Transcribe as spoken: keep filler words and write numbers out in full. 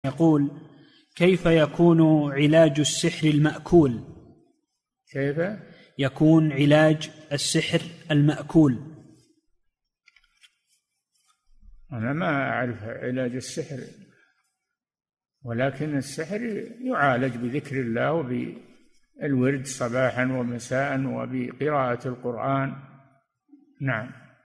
يقول: كيف يكون علاج السحر المأكول؟ كيف يكون علاج السحر المأكول؟ أنا ما أعرف علاج السحر، ولكن السحر يعالج بذكر الله وبالورد صباحا ومساء وبقراءة القرآن. نعم.